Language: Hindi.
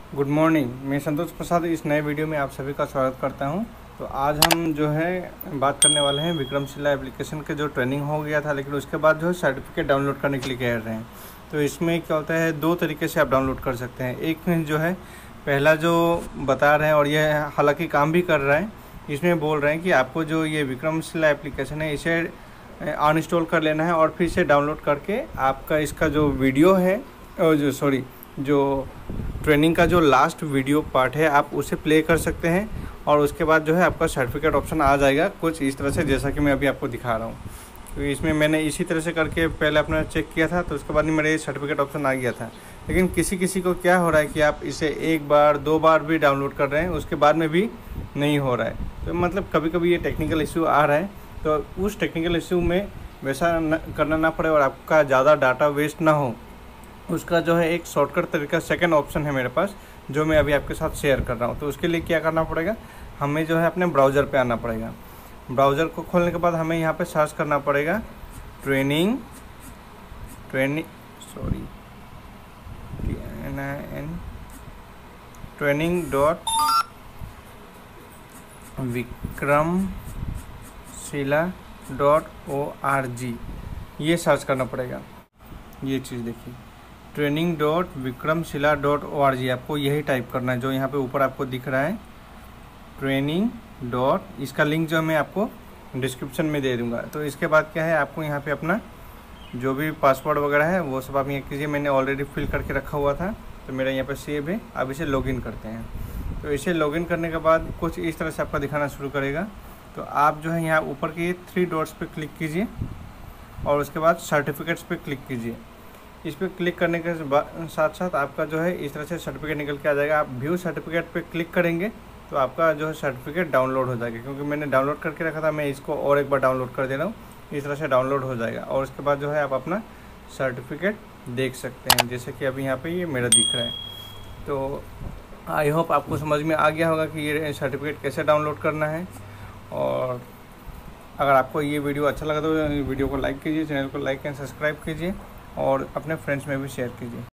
Good morning. मैं संतोष प्रसाद इस नए वीडियो में आप सभी का स्वागत करता हूं। तो आज हम जो है बात करने वाले हैं विक्रमशिला एप्लीकेशन के जो ट्रेनिंग हो गया था, लेकिन उसके बाद जो है सर्टिफिकेट डाउनलोड करने के लिए कह रहे हैं। तो इसमें क्या होता है, दो तरीके से आप डाउनलोड कर सकते हैं। एक में जो है पहला जो बता रहे हैं और ये हालांकि काम भी कर रहा है, इसमें बोल रहे हैं कि आपको जो ये विक्रमशिला एप्लीकेशन है इसे अनइंस्टॉल कर लेना है और फिर से डाउनलोड करके आपका इसका जो वीडियो है जो ट्रेनिंग का जो लास्ट वीडियो पार्ट है आप उसे प्ले कर सकते हैं और उसके बाद जो है आपका सर्टिफिकेट ऑप्शन आ जाएगा कुछ इस तरह से, जैसा कि मैं अभी आपको दिखा रहा हूँ। तो इसमें मैंने इसी तरह से करके पहले अपना चेक किया था, तो उसके बाद मेरे सर्टिफिकेट ऑप्शन आ गया था। लेकिन किसी को क्या हो रहा है कि आप इसे एक बार दो बार भी डाउनलोड कर रहे हैं, उसके बाद में भी नहीं हो रहा है। तो मतलब कभी कभी ये टेक्निकल इशू आ रहा है, तो उस टेक्निकल इशू में वैसा करना ना पड़े और आपका ज़्यादा डाटा वेस्ट ना हो, उसका जो है एक शॉर्टकट तरीका सेकंड ऑप्शन है मेरे पास, जो मैं अभी आपके साथ शेयर कर रहा हूँ। तो उसके लिए क्या करना पड़ेगा, हमें जो है अपने ब्राउज़र पे आना पड़ेगा। ब्राउज़र को खोलने के बाद हमें यहाँ पे सर्च करना पड़ेगा training.vikrmshila.org, ये सर्च करना पड़ेगा। ये चीज़ देखिए, training.vikrmshila.org, आपको यही टाइप करना है जो यहाँ पे ऊपर आपको दिख रहा है ट्रेनिंग डॉट। इसका लिंक जो मैं आपको डिस्क्रिप्शन में दे दूँगा। तो इसके बाद क्या है, आपको यहाँ पे अपना जो भी पासवर्ड वगैरह है वो सब आप यहाँ कीजिए। मैंने ऑलरेडी फिल करके रखा हुआ था, तो मेरा यहाँ पे सेव है। अब इसे लॉगिन करते हैं। तो इसे लॉगिन करने के बाद कुछ इस तरह से आपका दिखाना शुरू करेगा। तो आप जो है यहाँ ऊपर के 3 डॉट्स पे क्लिक कीजिए और उसके बाद सर्टिफिकेट्स पे क्लिक कीजिए। इस पर क्लिक करने के साथ साथ आपका जो है इस तरह से सर्टिफिकेट निकल के आ जाएगा। आप व्यू सर्टिफिकेट पे क्लिक करेंगे तो आपका जो है सर्टिफिकेट डाउनलोड हो जाएगा। क्योंकि मैंने डाउनलोड करके रखा था, मैं इसको और एक बार डाउनलोड कर दे रहा हूँ। इस तरह से डाउनलोड हो जाएगा और उसके बाद जो है आप अपना सर्टिफिकेट देख सकते हैं, जैसे कि अभी यहाँ पे ये मेरा दिख रहा है। तो आई होप आपको समझ में आ गया होगा कि ये सर्टिफिकेट कैसे डाउनलोड करना है। और अगर आपको ये वीडियो अच्छा लगा तो वीडियो को लाइक कीजिए, चैनल को लाइक एंड सब्सक्राइब कीजिए और अपने फ्रेंड्स में भी शेयर कीजिए।